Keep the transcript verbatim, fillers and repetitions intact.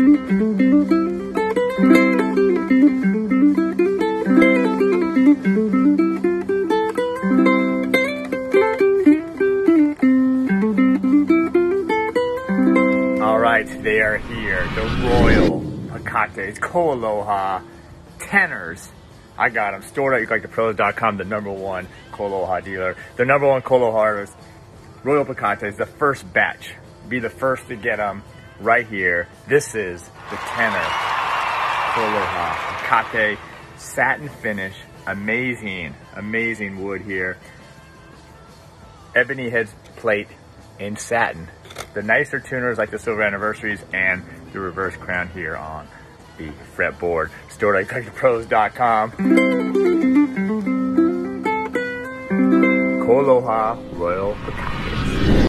They are here, the Royal Pikakes, KoAloha Tenors. I got them stored at ukelikethepros dot com, the number one KoAloha dealer. The number one KoAloha artist, Royal Pikakes, the first batch. Be the first to get them right here. This is the Tenor KoAloha Pikake satin finish. Amazing, amazing wood here. Ebony Headplate in satin. The nicer tuners like the silver anniversaries and the reverse crown here on the fretboard. Stored at ukelikethepros dot com. KoAloha Royal Pikake.